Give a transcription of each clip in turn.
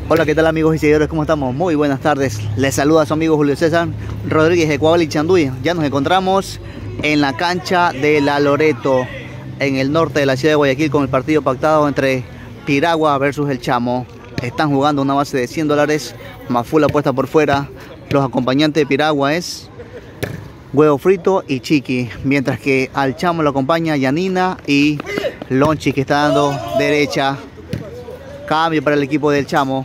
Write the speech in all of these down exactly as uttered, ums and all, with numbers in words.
Hola, ¿qué tal amigos y seguidores? ¿Cómo estamos? Muy buenas tardes. Les saluda a su amigo Julio César Rodríguez de Coabal y Chanduy. Ya nos encontramos en la cancha de La Loreto, en el norte de la ciudad de Guayaquil, con el partido pactado entre Piragua versus El Chamo. Están jugando una base de cien dólares, más full apuesta por fuera. Los acompañantes de Piragua es huevo frito y chiqui, mientras que al Chamo lo acompaña Yanina y Lonchi, que está dando derecha. Cambio para el equipo del Chamo.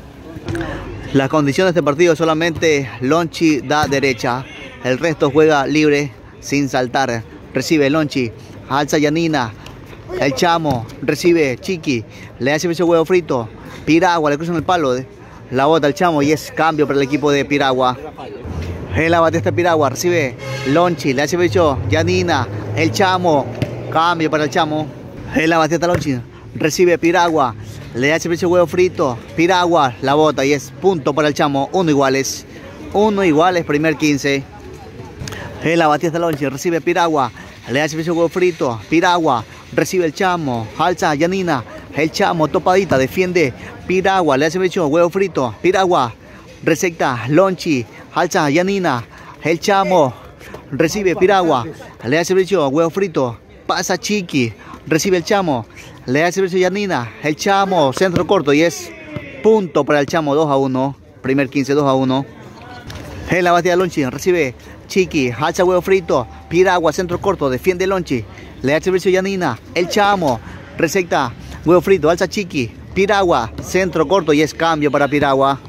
Las condiciones de este partido: solamente Lonchi da derecha, el resto juega libre sin saltar. Recibe Lonchi, alza Yanina, el Chamo recibe chiqui, le hace ese huevo frito, Piragua le cruzan el palo, la bota el Chamo y es cambio para el equipo de Piragua. En la batista Piragua recibe Lonchi, le hace pecho Yanina, el Chamo, cambio para el Chamo. En la batista Lonchi recibe Piragua, le hace pecho huevo frito, Piragua la bota y es punto para el Chamo. Uno iguales, uno iguales, primer quince. En la batista Lonchi recibe Piragua, le hace pecho huevo frito, Piragua recibe el Chamo, alza Yanina, el Chamo topadita, defiende Piragua, le hace pecho huevo frito, Piragua recepta Lonchi, alza Yanina, el Chamo recibe Piragua, le hace pecho huevo frito, pasa chiqui, recibe el Chamo, le hace pecho Yanina, el Chamo centro corto y es punto para el Chamo. Dos a uno, primer quince, dos a uno. En la batida Lonchi recibe chiqui, alza huevo frito, Piragua centro corto, defiende Lonchi, le hace pecho Yanina, el Chamo recepta huevo frito, alza chiqui, Piragua centro corto y es cambio para Piragua.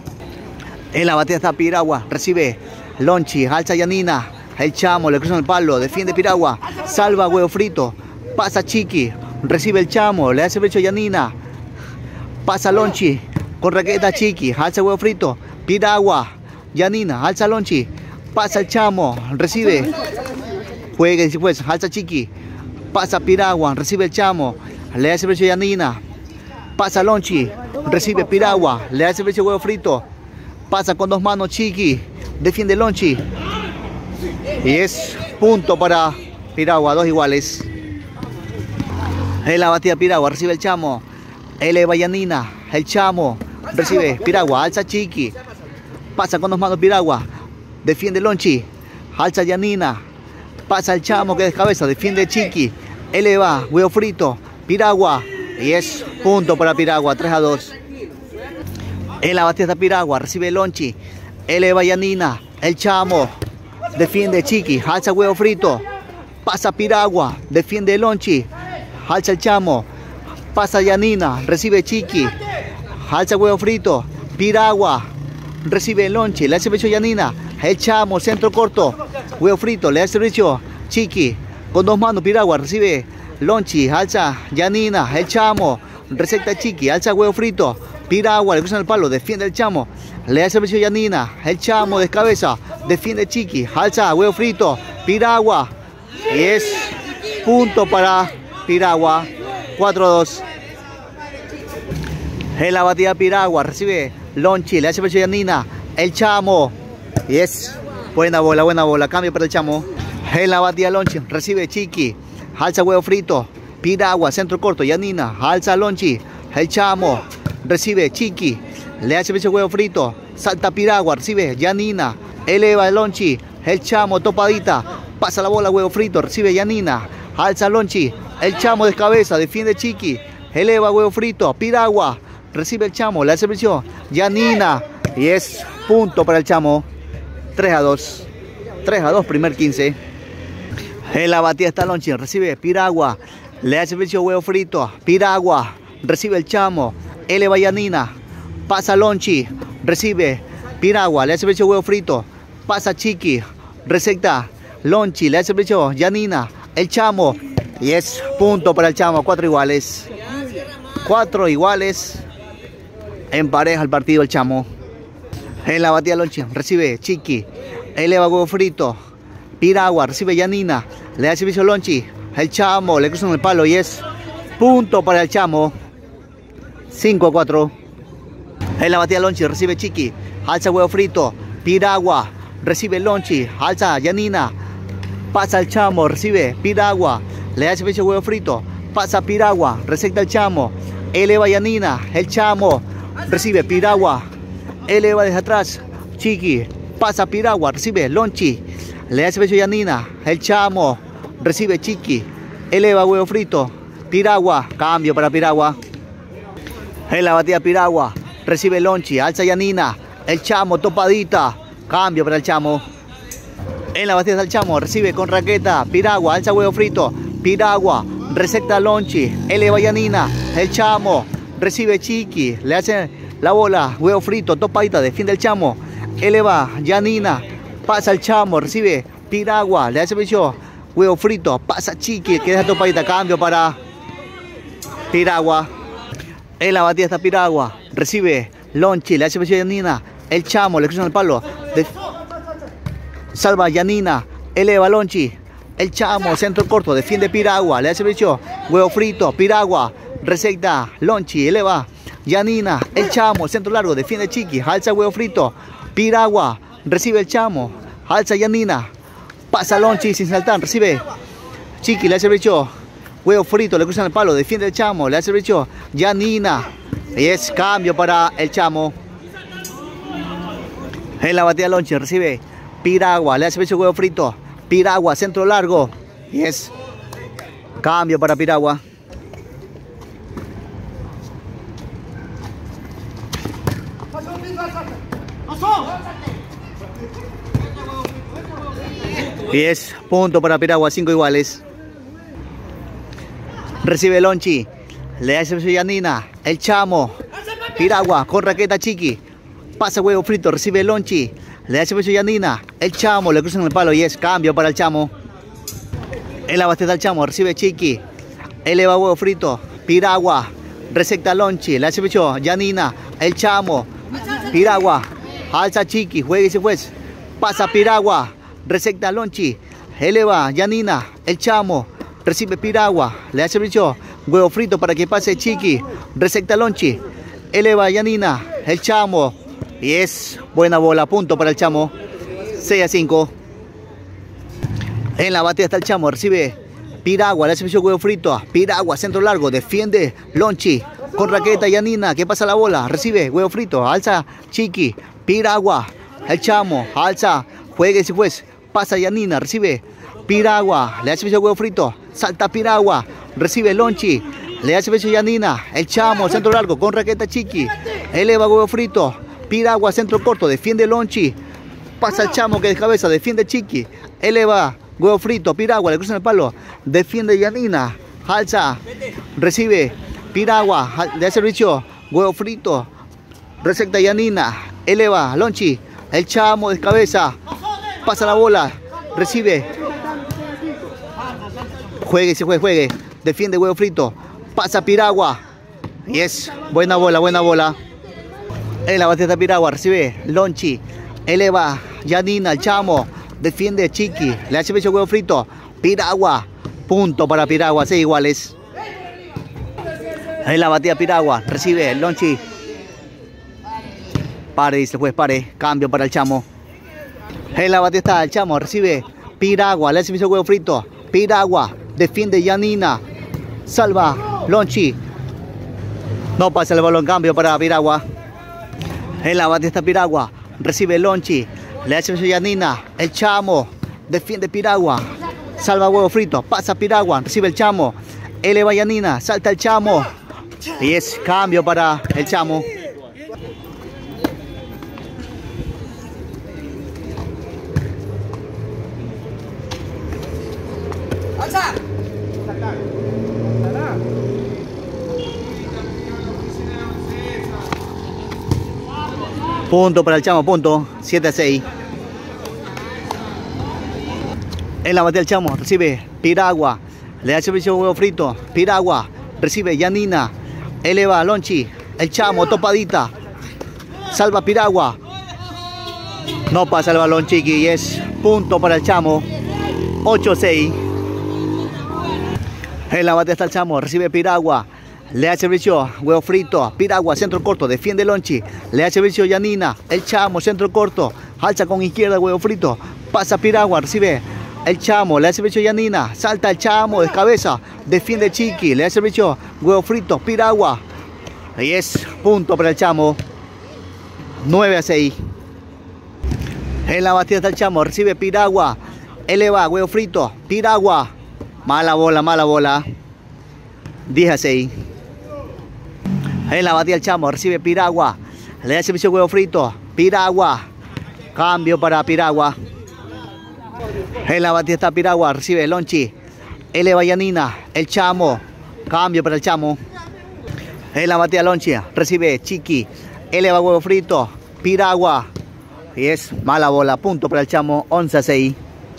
En la batida está Piragua, recibe Lonchi, alza Yanina, el Chamo le cruza el palo, defiende Piragua, salva huevo frito, pasa chiqui, recibe el Chamo, le hace pecho Yanina, pasa Lonchi, con raqueta chiqui, alza huevo frito, Piragua, Yanina, alza Lonchi, pasa el Chamo, recibe, juega después, alza chiqui, pasa Piragua, recibe el Chamo, le hace pecho Yanina, pasa Lonchi, recibe Piragua, le hace pecho huevo frito, pasa con dos manos chiqui, defiende Lonchi y es punto para Piragua, dos iguales. En la batida Piragua recibe el Chamo, eleva Yanina, el Chamo recibe Piragua, alza chiqui, pasa con dos manos Piragua, defiende Lonchi, alza Yanina, pasa el Chamo que descabeza, defiende chiqui, eleva huevo frito, Piragua y es punto para Piragua, tres a dos. En la batida Piragua recibe Lonchi, eleva Yanina, el Chamo defiende chiqui, alza huevo frito, pasa Piragua, defiende Lonchi, alza el Chamo, pasa Yanina, recibe chiqui, alza huevo frito, Piragua recibe Lonchi, le hace pecho Yanina, el Chamo centro corto, huevo frito, le hace pecho chiqui, con dos manos Piragua recibe Lonchi, alza Yanina, el Chamo recepta chiqui, alza huevo frito, Piragua le cruzan el palo, defiende el Chamo, le hace pecho Yanina, el Chamo descabeza, defiende chiqui, alza huevo frito, Piragua y es punto para Piragua, cuatro a dos. En la batida Piragua recibe Lonchi, le hace pecho Yanina, el Chamo y es buena bola, buena bola, cambio para el Chamo. En la batida Lonchi recibe chiqui, alza huevo frito, Piragua centro corto, Yanina, alza Lonchi, el Chamo recibe chiqui, le hace pecho huevo frito, salta Piragua, recibe Yanina, eleva el Lonchi, el Chamo topadita, pasa la bola huevo frito, recibe Yanina, alza Lonchi, el Chamo descabeza, defiende chiqui, eleva huevo frito, Piragua recibe el Chamo, le hace presión Yanina y es punto para el Chamo. Tres a dos, tres a dos, primer quince. En la batida está Lonchi, recibe Piragua, le hace presión huevo frito, Piragua recibe el Chamo, eleva Yanina, pasa Lonchi, recibe Piragua, le hace presión huevo frito, pasa chiqui, recepta Lonchi, le hace presión Yanina, el Chamo y es punto para el Chamo. Cuatro iguales, cuatro iguales, en pareja el partido el Chamo. En la batida Lonchi recibe chiqui, eleva huevo frito, Piragua recibe Yanina, le hace piso Lonchi, el Chamo le cruzan el palo y es punto para el Chamo. Cinco a cuatro. En la batida Lonchi recibe chiqui, alza huevo frito, Piragua recibe Lonchi, alza Yanina, pasa el Chamo, recibe Piragua, le hace pecho huevo frito, pasa Piragua, recepta el Chamo, eleva Yanina, el Chamo recibe Piragua, eleva desde atrás, Chiqui, pasa Piragua, recibe Lonchi, le hace pecho Yanina, el Chamo, recibe Chiqui, eleva huevo frito, Piragua, cambio para Piragua, en la batida Piragua, recibe Lonchi, alza Yanina, el Chamo, topadita, cambio para el Chamo, en la batida del Chamo, recibe con raqueta, Piragua, alza huevo frito, Piragua, receta Lonchi, eleva Yanina, el Chamo, recibe Chiqui, le hace la bola, huevo frito, topadita, defiende el Chamo, eleva Yanina, pasa el Chamo, recibe Piragua, le hace pecho, huevo frito, pasa Chiqui, que deja topadita, cambio para Piragua, en la batida está Piragua, recibe Lonchi, le hace pecho Yanina, el Chamo, le cruza el palo, de... salva Yanina, eleva Lonchi, el Chamo, centro corto, defiende Piragua, le hace pecho, huevo frito, Piragua, receta Lonchi, eleva Yanina, el Chamo, centro largo, defiende Chiqui, alza huevo frito, Piragua, recibe el Chamo, alza Yanina, pasa Lonchi sin saltar, recibe Chiqui, le hace pecho, huevo frito, le cruzan el palo, defiende el Chamo, le hace pecho Yanina, y es cambio para el Chamo. En la batida Lonchi, recibe Piragua, le hace pecho huevo frito, Piragua, centro largo, y es cambio para Piragua. Y es punto para Piragua, cinco iguales. Recibe Lonchi, le hace pecho Yanina, el Chamo, Piragua, con raqueta Chiqui, pasa huevo frito, recibe Lonchi, le hace pecho Yanina, el Chamo, le cruzan el palo y es cambio para el Chamo. En la batida del Chamo, recibe Chiqui, eleva huevo frito, Piragua, receta Lonchi, le hace pecho Yanina, el Chamo, Piragua, alza Chiqui, juega y se fue, pasa Piragua, receta Lonchi, eleva Yanina, el Chamo, recibe Piragua, le hace pecho huevo frito para que pase Chiqui, receta Lonchi, eleva Yanina, el Chamo, y es buena bola, punto para el Chamo, seis a cinco. En la batida está el Chamo, recibe Piragua, le hace pecho huevo frito, Piragua, centro largo, defiende Lonchi, con raqueta Yanina, que pasa la bola, recibe huevo frito, alza Chiqui, Piragua, el Chamo, alza, juegue si fuese, pasa Yanina, recibe Piragua, le hace pecho huevo frito, salta Piragua, recibe Lonchi, le hace pecho Yanina, el Chamo, centro largo, con raqueta Chiqui, eleva huevo frito, Piragua, centro corto, defiende Lonchi, pasa el Chamo que de cabeza, defiende Chiqui, eleva huevo frito, Piragua, le cruza el palo, defiende Yanina, alza, recibe Piragua, le hace servicio, huevo frito, receta Yanina, eleva Lonchi, el Chamo de cabeza, pasa la bola, recibe, juegue, se juegue, juegue, defiende huevo frito, pasa Piragua, y es buena bola, buena bola. En la batida Piragua, recibe Lonchi, eleva Yanina, el Chamo, defiende Chiqui, le hace pecho huevo frito, Piragua, punto para Piragua, seis iguales. En la batida Piragua, recibe Lonchi, pare, dice el juez, pare, cambio para el Chamo. En la batida está el Chamo, recibe Piragua, le hace pecho huevo frito, Piragua, defiende Yanina, salva Lonchi, no pasa el balón, cambio para Piragua. En la batida está Piragua, recibe Lonchi, le hace pecho Yanina, el Chamo, defiende Piragua, salva huevo frito, pasa Piragua, recibe el Chamo, eleva Yanina, salta el Chamo, y es cambio para el Chamo. Punto para el Chamo, punto, siete a seis. En la batida del Chamo, recibe Piragua, le hace servicio huevo frito, Piragua, recibe Yanina, eleva Lonchi, el Chamo, topadita, salva Piragua, no pasa el balón Chiqui y es punto para el Chamo, ocho a seis. En la batida está el Chamo, recibe Piragua, le hace servicio huevo frito, Piragua, centro corto, defiende Lonchi, le hace servicio Yanina, el Chamo, centro corto, alza con izquierda huevo frito, pasa Piragua, recibe el Chamo, le hace servicio Yanina, salta el Chamo de cabeza, defiende Chiqui, le hace servicio huevo frito, Piragua, Ahí es punto para el Chamo. nueve a seis. En la batida está el Chamo. Recibe Piragua. Eleva, huevo frito. Piragua. Mala bola, mala bola. diez a seis. En la batida el Chamo. Recibe Piragua. Le da servicio huevo frito. Piragua. Cambio para Piragua. En la batida está Piragua. Recibe Lonchi. Eleva Yanina. El Chamo. Cambio para el Chamo. En la batida Lonchi. Recibe Chiqui. Eleva huevo frito. Piragua. Y es mala bola. Punto para el Chamo. once a seis.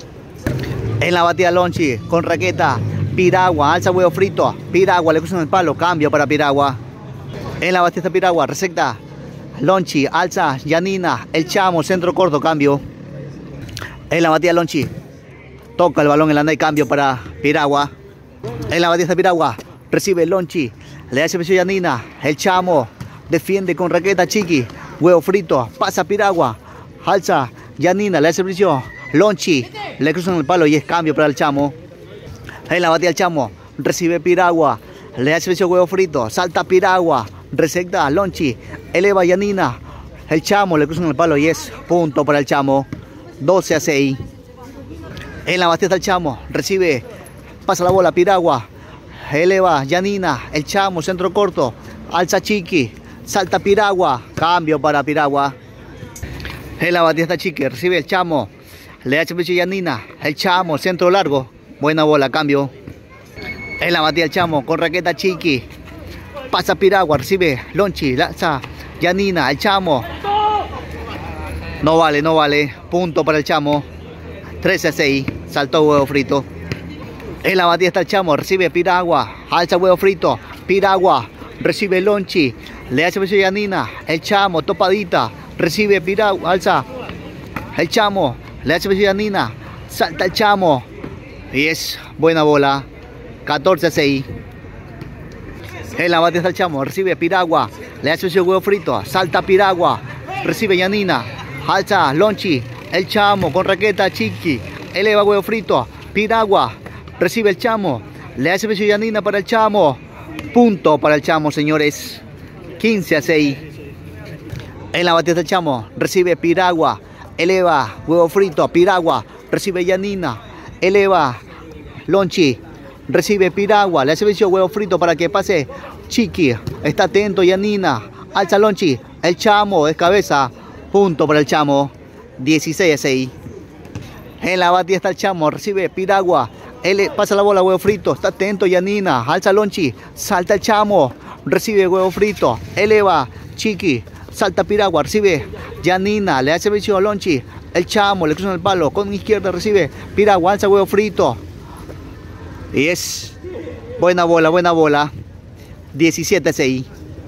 En la batida Lonchi. Con raqueta. Piragua. Alza huevo frito. Piragua. Le cruzan el palo. Cambio para Piragua. En la batida Piragua. Receta. Lonchi. Alza. Yanina. El Chamo. Centro corto. Cambio. En la batida Lonchi. Toca el balón en la anda y cambio para Piragua. En la batida Piragua. Recibe Lonchi. Le da servicio Yanina. El Chamo. Defiende con raqueta Chiqui. Huevo frito. Pasa Piragua. Alza. Yanina. Le da servicio Lonchi. Le cruzan el palo y es cambio para el Chamo. En la batida el Chamo. Recibe Piragua. Le da servicio huevo frito. Salta Piragua. Receta Lonchi. Eleva Yanina. El Chamo. Le cruzan el palo y es punto para el Chamo. doce a seis. En la batida el Chamo. Recibe. Pasa la bola Piragua. Eleva Yanina. El Chamo. Centro corto. Alza Chiqui. Salta Piragua. Cambio para Piragua. En la batida está Chiqui. Recibe el Chamo. Le da servicio Yanina. El Chamo. Centro largo. Buena bola. Cambio. En la batida el Chamo. Con raqueta Chiqui. Pasa Piragua. Recibe Lonchi. Lanza Yanina. El Chamo. No vale, no vale. Punto para el Chamo. trece a seis. Saltó huevo frito. En la batida está el Chamo. Recibe Piragua. Alza huevo frito. Piragua. Recibe Lonchi. Le hace servicio Yanina. El Chamo. Topadita. Recibe Piragua. Alza. El Chamo. Le hace servicio Yanina. Salta el Chamo. Y es buena bola. catorce a seis. En la batida está el Chamo. Recibe Piragua. Le hace servicio huevo frito. Salta Piragua. Recibe Yanina. Alza Lonchi. El Chamo con raqueta Chiqui. Eleva huevo frito. Piragua. Recibe el Chamo. Le hace servicio Yanina para el Chamo. Punto para el Chamo, señores. quince a seis. En la batida del Chamo. Recibe Piragua. Eleva huevo frito. Piragua. Recibe Yanina. Eleva Lonchi. Recibe Piragua. Le hace servicio huevo frito para que pase Chiqui. Está atento Yanina. Alza Lonchi. El Chamo es cabeza. Punto para el Chamo. dieciséis a seis. En la batida está el Chamo. Recibe Piragua. Él pasa la bola huevo frito. Está atento Yanina. Alza Lonchi. Salta el Chamo. Recibe huevo frito. Eleva Chiqui. Salta Piragua. Recibe Yanina. Le hace servicio a Lonchi. El Chamo le cruza el palo. Con izquierda recibe Piragua. Alza huevo frito. Y es buena bola, buena bola. diecisiete a seis.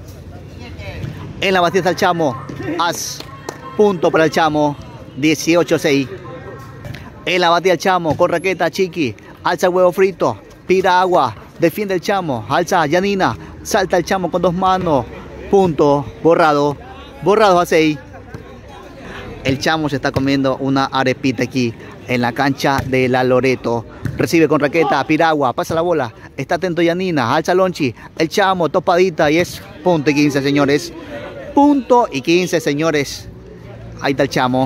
En la batida está el Chamo. As. Punto para el Chamo. dieciocho a seis. En la batida el Chamo. Con raqueta Chiqui. Alza huevo frito. Piragua. Defiende el Chamo. Alza Yanina. Salta el Chamo con dos manos. Punto. Borrado. Borrado a seis. El Chamo se está comiendo una arepita aquí en la cancha de la Loreto. Recibe con raqueta Piragua. Pasa la bola. Está atento Yanina. Alza Lonchi. El Chamo topadita y es punto y quince, señores. Punto y quince, señores. Ahí está el Chamo.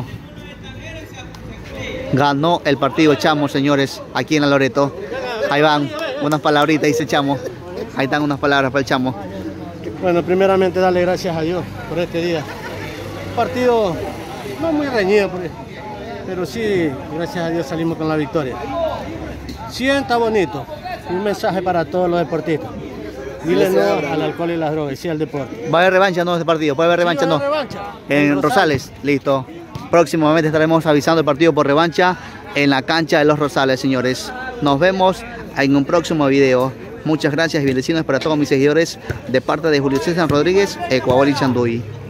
Ganó el partido el Chamo, señores, aquí en la Loreto. Ahí van unas palabritas, dice el Chamo. Ahí están unas palabras para el Chamo. Bueno, primeramente darle gracias a Dios por este día. Un partido no muy reñido, pero sí, gracias a Dios salimos con la victoria. Sienta bonito. Un mensaje para todos los deportistas. Dile no al alcohol y las drogas, y sí al deporte. ¿Va a haber revancha no de este partido? ¿Puede haber revancha sí, no? Revancha. En, en Rosales. Rosales, listo. Próximamente estaremos avisando el partido por revancha en la cancha de los Rosales, señores. Nos vemos en un próximo video. Muchas gracias y bendiciones para todos mis seguidores de parte de Julio César Rodríguez, Ecuador y Chanduy.